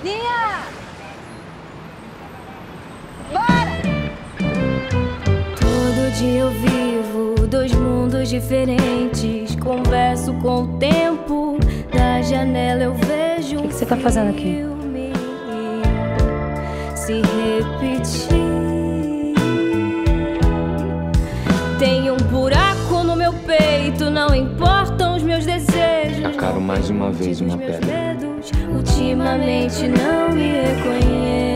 Linha! Bora! Todo dia eu vivo dois mundos diferentes. Converso com o tempo, da janela eu vejo O que você tá fazendo aqui? filme se repetir. Tem um buraco no meu peito, não importam os meus desejos. Acaro mais uma vez uma Meus pedra. medos ultimamente não me reconhecem.